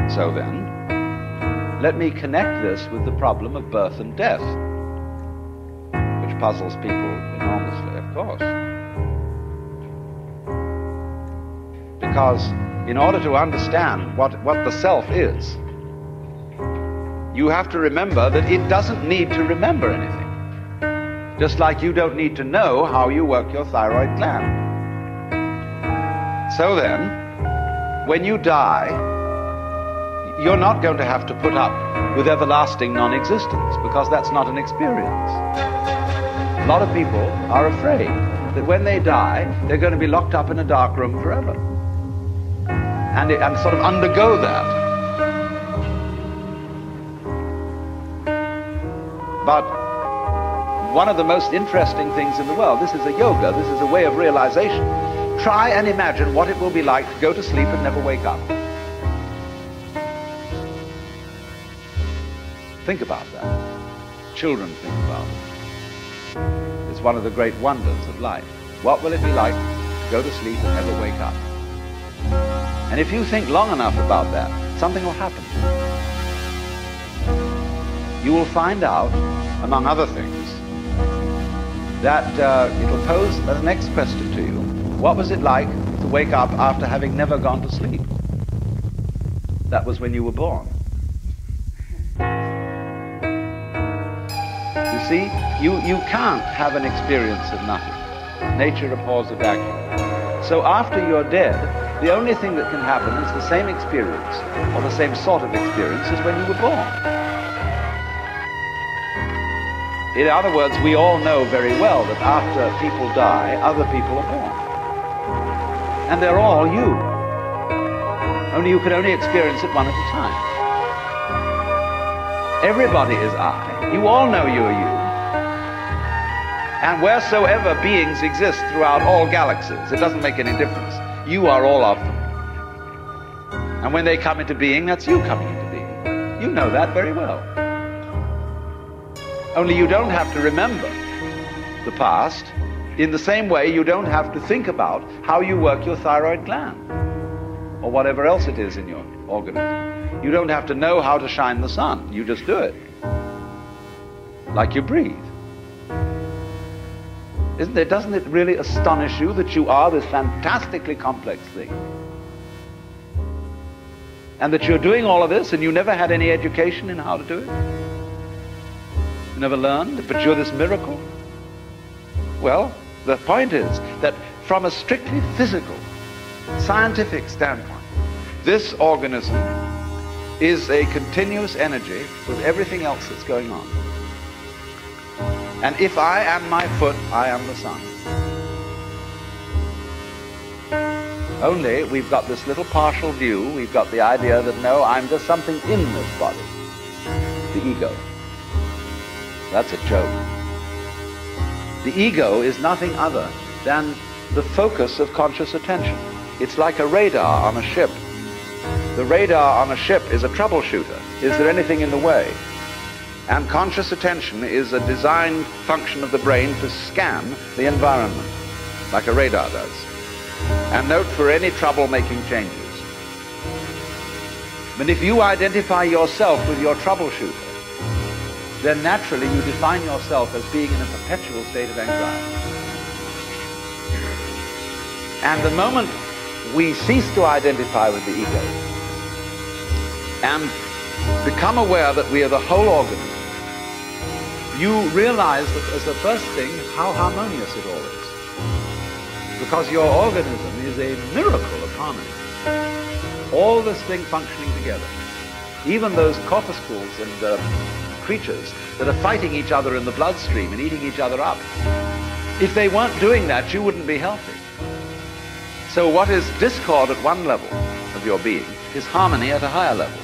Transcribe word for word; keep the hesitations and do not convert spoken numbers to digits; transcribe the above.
So then, let me connect this with the problem of birth and death, which puzzles people enormously, of course. Because in order to understand what, what the self is, you have to remember that it doesn't need to remember anything. Just like you don't need to know how you work your thyroid gland. So then, when you die, you're not going to have to put up with everlasting non-existence, because that's not an experience. A lot of people are afraid that when they die, they're going to be locked up in a dark room forever. And, it, and sort of undergo that. But one of the most interesting things in the world, this is a yoga, this is a way of realization. Try and imagine what it will be like to go to sleep and never wake up. Think about that. Children think about it. It's one of the great wonders of life. What will it be like to go to sleep and never wake up? And if you think long enough about that, something will happen to you. You will find out, among other things, that uh, it will pose the next question to you. What was it like to wake up after having never gone to sleep? That was when you were born. You see, you, you can't have an experience of nothing. Nature abhors a vacuum. So after you're dead, the only thing that can happen is the same experience, or the same sort of experience as when you were born. In other words, we all know very well that after people die, other people are born. And they're all you. Only you can only experience it one at a time. Everybody is I. You all know you are you. And wheresoever beings exist throughout all galaxies, it doesn't make any difference. You are all of them. And when they come into being, that's you coming into being. You know that very well. Only you don't have to remember the past. In the same way, you don't have to think about how you work your thyroid gland or whatever else it is in your organism. You don't have to know how to shine the sun. You just do it. Like you breathe. Isn't it, doesn't it really astonish you that you are this fantastically complex thing? And that you're doing all of this and you never had any education in how to do it? You never learned, but you're this miracle? Well, the point is that from a strictly physical, scientific standpoint, this organism is a continuous energy with everything else that's going on. And if I am my foot, I am the sun. Only we've got this little partial view. We've got the idea that, no, I'm just something in this body. The ego. That's a joke. The ego is nothing other than the focus of conscious attention. It's like a radar on a ship. The radar on a ship is a troubleshooter. Is there anything in the way? And conscious attention is a designed function of the brain to scan the environment, like a radar does, and note for any trouble-making changes. But if you identify yourself with your troubleshooter, then naturally you define yourself as being in a perpetual state of anxiety. And the moment we cease to identify with the ego and become aware that we are the whole organism, you realize that as the first thing how harmonious it all is. Because your organism is a miracle of harmony. All this thing functioning together. Even those corpuscles and uh, creatures that are fighting each other in the bloodstream and eating each other up. If they weren't doing that, you wouldn't be healthy. So what is discord at one level of your being is harmony at a higher level.